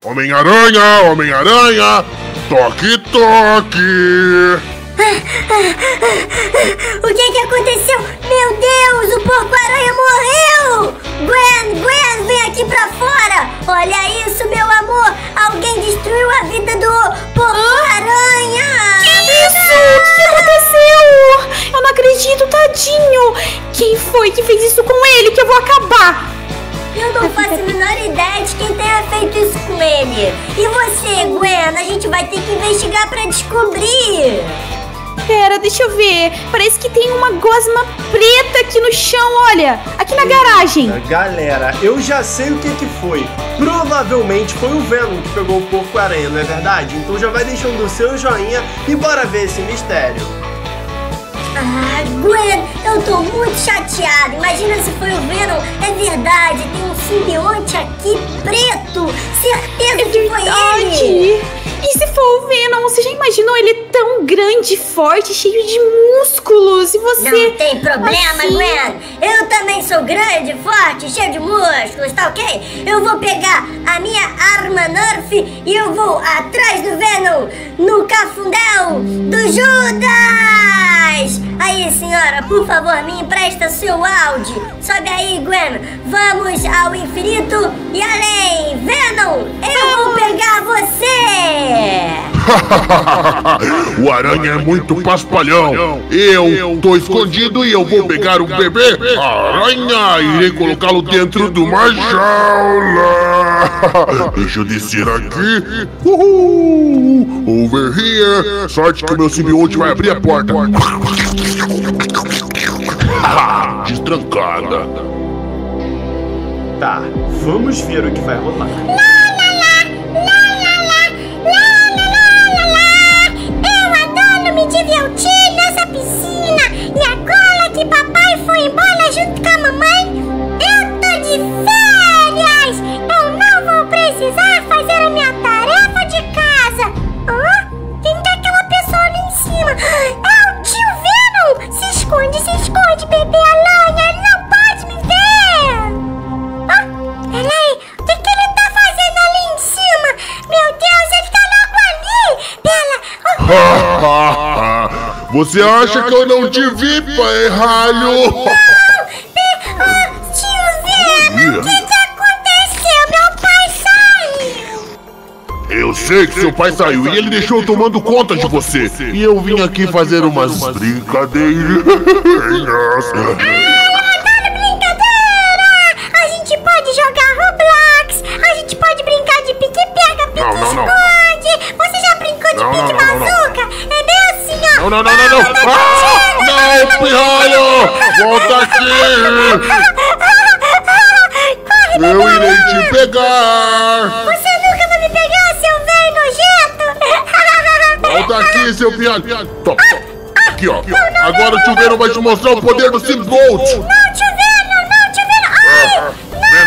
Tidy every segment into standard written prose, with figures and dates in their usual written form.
Homem-Aranha, Homem-Aranha, toque, toque. O que aconteceu? Meu Deus, o Porco-Aranha morreu! Gwen, vem aqui pra fora! Olha isso, meu amor! Alguém destruiu a vida do Porco-Aranha! Que isso? O que aconteceu? Eu não acredito, tadinho! Quem foi que fez isso com ele? Que eu vou acabar! Eu não faço a menor ideia de quem tenha feito isso com ele! E você, Gwen? A gente vai ter que investigar pra descobrir! Pera, deixa eu ver. Parece que tem uma gosma preta aqui no chão, olha. Aqui na garagem. Galera, eu já sei o que foi. Provavelmente foi o Venom que pegou o Porco-Aranha, não é verdade? Então já vai deixando o seu joinha e bora ver esse mistério. Ah, Gwen, eu tô muito chateada. Imagina se foi o Venom. É verdade, tem um simbionte aqui preto. Certeza que foi ele. E se for o Venom, você já imaginou ele tão grande, forte, cheio de músculos? E você... Não tem problema, assim... Gwen. Eu também sou grande, forte, cheio de músculos, tá ok? Eu vou pegar a minha arma Nerf e eu vou atrás do Venom no cafundel do Judas! Aí, senhora, por favor, me empresta seu áudio. Sobe aí, Gwen. Vamos ao infinito e além. Venom, eu vou pegar você! O Aranha é muito paspalhão. Eu tô escondido e eu vou pegar o bebê Aranha e irei colocá-lo dentro de uma jaula. Deixa eu descer aqui. Over here. Sorte que o meu simbionte vai abrir a porta. Destrancada. Tá, vamos ver o que vai rolar. Me divertir nessa piscina. E agora que papai foi embora junto com a mamãe, eu tô de férias. Eu não vou precisar fazer a minha tarefa de casa. Quem tá aquela pessoa ali em cima? É o tio Venom. Se esconde, bebê aranha. Ele não pode me ver. Peraí, o que ele tá fazendo ali em cima? Meu Deus, ele tá logo ali. Pera. Você acha que eu não te vi, pai ralho? Tio Venom, o que aconteceu? Meu pai saiu. Eu sei que seu pai saiu e ele deixou eu tomando conta de você. E eu vim aqui fazer umas brincadeiras. Brincadeira! A gente pode jogar Roblox. A gente pode brincar de pique-pega, pique-esconde. Você já brincou de pique-bazuca? É bem assim, ó. Não! Não, pirralho! Volta aqui! Eu irei te pegar! Você nunca vai me pegar, seu velho nojento! Volta aqui, seu pirralho! Top. Aqui, ó. Agora o tio Venom vai te mostrar o poder do Simbolt! Não, tio Venom!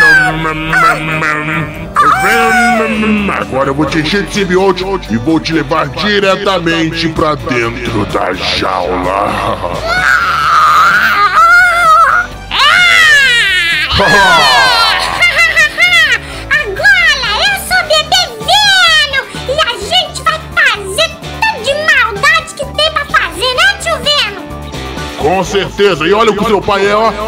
Agora eu vou te encher de simbionte e vou te levar diretamente pra dentro da jaula. Agora eu sou bebê Venom e a gente vai fazer tudo de maldade que tem pra fazer, né, tio Venom? Com certeza. E olha o que o seu pai é, ó.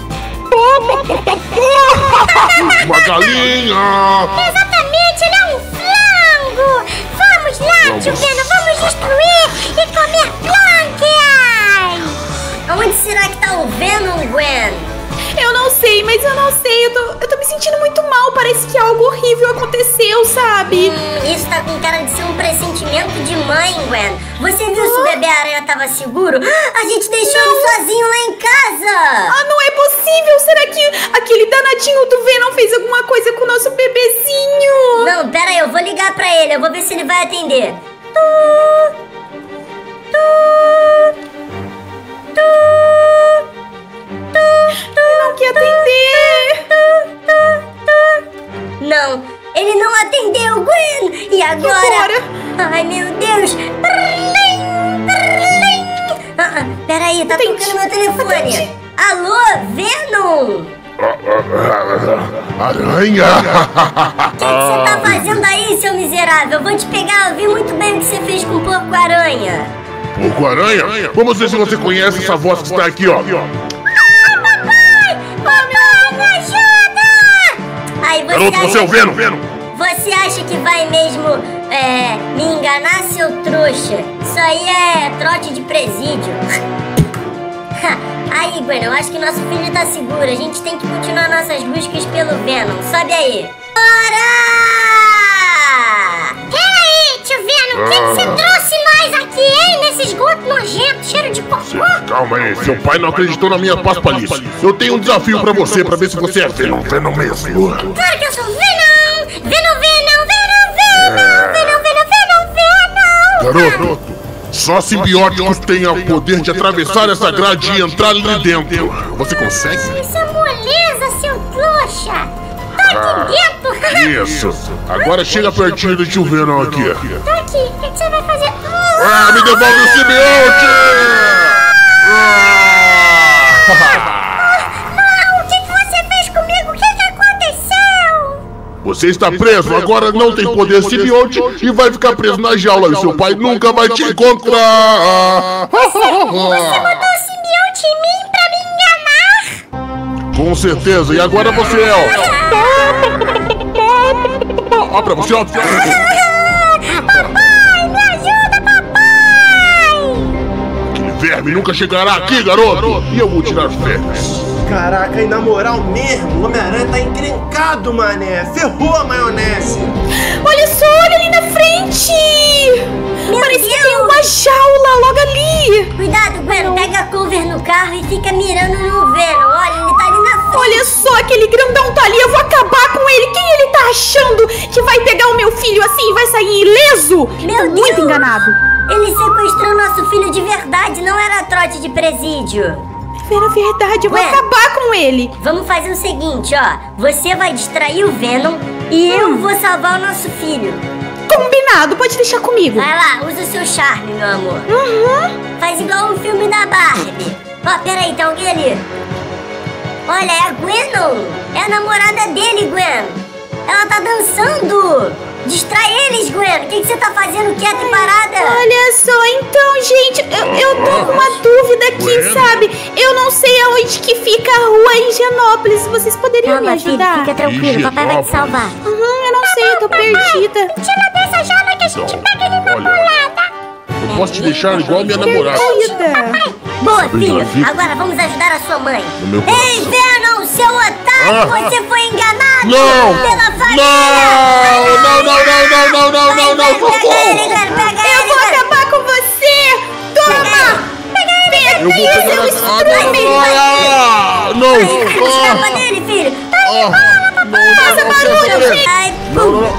Uma galinha! Exatamente, ele é um flango! Vamos lá, tio Venom, vamos destruir e comer plantas! Onde será que tá o Venom, Gwen? Eu não sei, mas eu não sei. Eu tô me sentindo muito mal. Parece que algo horrível aconteceu, sabe? Isso tá com cara de ser um pressentimento de mãe, Gwen. Você viu se o bebê aranha tava seguro? A gente deixou ele sozinho lá em casa! Não é possível! Será que aquele danadinho do Venom fez alguma coisa com o nosso bebezinho? Não, pera aí, eu vou ligar pra ele. Eu vou ver se ele vai atender. Ele não quer atender! Não, ele não atendeu, Gwen! E agora? Ai, meu Deus! Peraí, tá tocando meu telefone. Alô, Venom? Aranha! O que você tá fazendo aí, seu miserável? Eu vou te pegar, eu vi muito bem o que você fez com o porco-aranha. Porco-aranha? Vamos ver se você conhece essa voz que está aqui, ó. Papai, me ajuda! Aí você Garoto, você é o Venom. Você acha que vai mesmo me enganar, seu trouxa? Isso aí é trote de presídio. Aí, Gwen, eu acho que nosso filho tá seguro. A gente tem que continuar nossas buscas pelo Venom. Sobe aí. Bora! Peraí, tio Venom, o que você trouxe nós aqui, hein? Nesse esgoto nojento, cheiro de cocô. Calma aí, seu pai não acreditou na minha paspalhice. Eu tenho um desafio pra você, pra ver se você é Venom mesmo. Claro que eu sou Venom! Garoto, só simbióticos têm o poder de atravessar essa grade e entrar ali dentro. Você consegue? Isso é moleza, seu trouxa! Tá aqui dentro! Isso. Agora chega pertinho do tio Venom aqui. Tá aqui, o que você vai fazer? Me devolve o simbionte! Não, o que você fez comigo? O que aconteceu? Você está preso, agora não tem poder simbionte e vai ficar preso na jaula e seu pai nunca vai te encontrar! Você botou o simbionte em mim pra me enganar? Com certeza, e agora você é, ó pra você, ó. Papai, me ajuda, papai! Aquele verme nunca chegará aqui, garoto! E eu vou tirar férias. Caraca, e na moral mesmo, o Homem-Aranha tá encrencado, mané. Ferrou a maionese. Olha só, olha ali na frente! Parece que tem uma jaula logo ali! Cuidado, Gwen, pega a cover no carro e fica mirando no Venom. Olha, ele tá ali na frente. Olha só, aquele grandão tá ali, eu vou acabar com ele! Quem ele tá achando que vai pegar o meu filho assim e vai sair ileso? Meu Tô muito Deus! enganado! Ele sequestrou nosso filho de verdade, não era trote de presídio. Era verdade, eu vou Ué. acabar com ele! Vamos fazer o seguinte, ó. Você vai distrair o Venom e eu vou salvar o nosso filho. Combinado, pode deixar comigo! Vai lá, usa o seu charme, meu amor. Faz igual um filme da Barbie. Ó, peraí, tem alguém ali. Olha, é a Gwen. É a namorada dele, Gwen. Ela tá dançando. Distrai eles, Gwen. O que você tá fazendo quieta e parada? Olha só, então, gente, eu tô com uma dúvida aqui, sabe? Eu não sei aonde que fica a rua Higienópolis. Vocês poderiam me ajudar? fica tranquilo, papai vai te salvar. Eu não sei, eu tô perdida. Tira dessa jaula que a gente pega ele na bolada. Eu posso te deixar igual a minha namorada. Perdida. Boa, filho. Agora vamos ajudar a sua mãe. meu Ei, Venom, seu otário, você foi enganado Não! pela família. Não! Pega Eu vou acabar com você! Toma! Eu vou pegar Escapa dele, filho. Faça barulho, gente! Ai, pum.